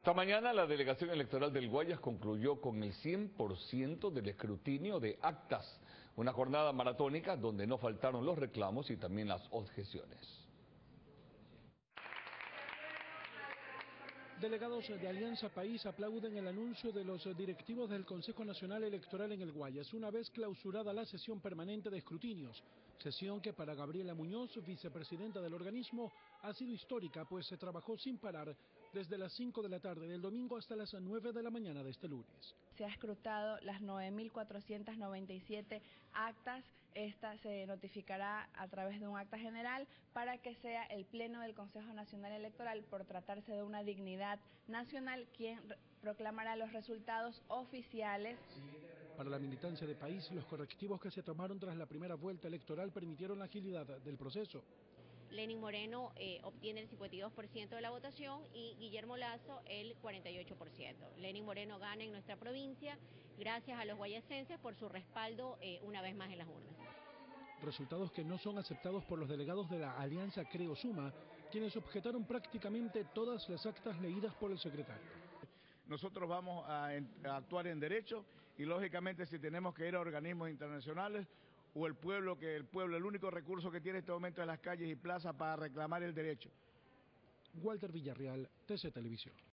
Esta mañana la delegación electoral del Guayas concluyó con el 100% del escrutinio de actas, una jornada maratónica donde no faltaron los reclamos y también las objeciones. Delegados de Alianza País aplauden el anuncio de los directivos del Consejo Nacional Electoral en el Guayas, una vez clausurada la sesión permanente de escrutinios, sesión que para Gabriela Muñoz, vicepresidenta del organismo, ha sido histórica, pues se trabajó sin parar desde las 5 de la tarde del domingo hasta las 9 de la mañana de este lunes. Se ha escrutado las 9.497 actas. Esta se notificará a través de un acta general para que sea el Pleno del Consejo Nacional Electoral, por tratarse de una dignidad nacional, quien proclamará los resultados oficiales. Para la militancia de País, los correctivos que se tomaron tras la primera vuelta electoral permitieron la agilidad del proceso. Lenin Moreno obtiene el 52% de la votación y Guillermo Lazo el 48%. Lenin Moreno gana en nuestra provincia gracias a los guayasenses por su respaldo una vez más en las urnas. Resultados que no son aceptados por los delegados de la Alianza Creo Suma, quienes objetaron prácticamente todas las actas leídas por el secretario. Nosotros vamos a actuar en derecho y lógicamente si tenemos que ir a organismos internacionales o el pueblo, el único recurso que tiene en este momento es las calles y plazas para reclamar el derecho. Walter Villarreal, TC Televisión.